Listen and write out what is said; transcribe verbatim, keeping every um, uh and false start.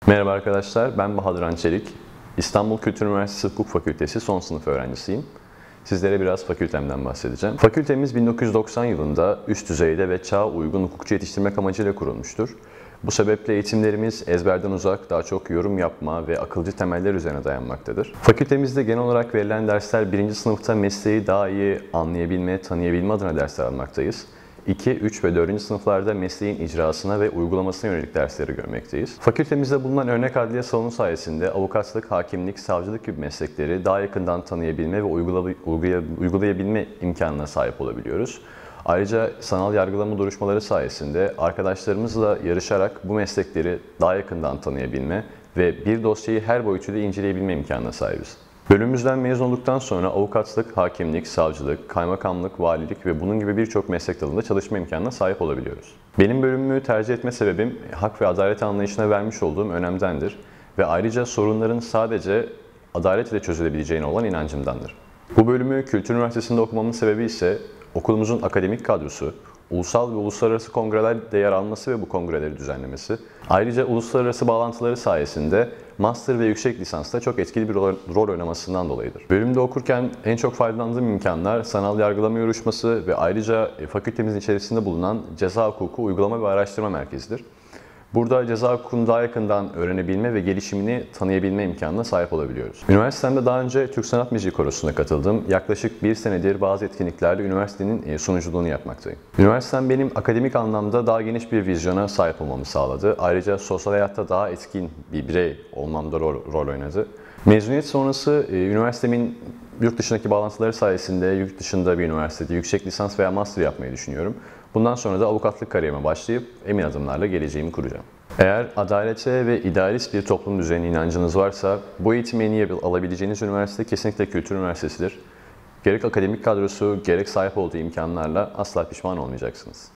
Merhaba arkadaşlar, ben Bahadır Çelik. İstanbul Kültür Üniversitesi Hukuk Fakültesi son sınıf öğrencisiyim. Sizlere biraz fakültemden bahsedeceğim. Fakültemiz bin dokuz yüz doksan yılında üst düzeyde ve çağa uygun hukukçu yetiştirmek amacıyla kurulmuştur. Bu sebeple eğitimlerimiz ezberden uzak, daha çok yorum yapma ve akılcı temeller üzerine dayanmaktadır. Fakültemizde genel olarak verilen dersler birinci sınıfta mesleği daha iyi anlayabilme, tanıyabilme adına dersler almaktayız. iki, üç ve dördüncü sınıflarda mesleğin icrasına ve uygulamasına yönelik dersleri görmekteyiz. Fakültemizde bulunan örnek adliye salonu sayesinde avukatlık, hakimlik, savcılık gibi meslekleri daha yakından tanıyabilme ve uygulayabilme imkanına sahip olabiliyoruz. Ayrıca sanal yargılama duruşmaları sayesinde arkadaşlarımızla yarışarak bu meslekleri daha yakından tanıyabilme ve bir dosyayı her boyutuyla inceleyebilme imkanına sahibiz. Bölümümüzden mezun olduktan sonra avukatlık, hakimlik, savcılık, kaymakamlık, valilik ve bunun gibi birçok meslek dalında çalışma imkanına sahip olabiliyoruz. Benim bölümümü tercih etme sebebim hak ve adalet anlayışına vermiş olduğum önemdendir ve ayrıca sorunların sadece adalet ile çözülebileceğine olan inancımdandır. Bu bölümü Kültür Üniversitesi'nde okumamın sebebi ise okulumuzun akademik kadrosu, ulusal ve uluslararası kongrelerde yer alması ve bu kongreleri düzenlemesi, ayrıca uluslararası bağlantıları sayesinde master ve yüksek lisansta çok etkili bir rol oynamasından dolayıdır. Bölümde okurken en çok faydalandığım imkanlar sanal yargılama yarışması ve ayrıca fakültemizin içerisinde bulunan Ceza Hukuku Uygulama ve Araştırma Merkezi'dir. Burada ceza hukukunu daha yakından öğrenebilme ve gelişimini tanıyabilme imkanına sahip olabiliyoruz. Üniversitemde daha önce Türk Sanat Müziği Korosu'na katıldım. Yaklaşık bir senedir bazı etkinliklerde üniversitenin sunuculuğunu yapmaktayım. Üniversitem benim akademik anlamda daha geniş bir vizyona sahip olmamı sağladı. Ayrıca sosyal hayatta daha etkin bir birey olmamda rol, rol oynadı. Mezuniyet sonrası üniversitemin yurt dışındaki bağlantıları sayesinde yurt dışında bir üniversitede yüksek lisans veya master yapmayı düşünüyorum. Bundan sonra da avukatlık kariyerime başlayıp emin adımlarla geleceğimi kuracağım. Eğer adalete ve idealist bir toplum düzenine inancınız varsa bu eğitimi en iyi alabileceğiniz üniversite kesinlikle Kültür Üniversitesi'dir. Gerek akademik kadrosu, gerek sahip olduğu imkanlarla asla pişman olmayacaksınız.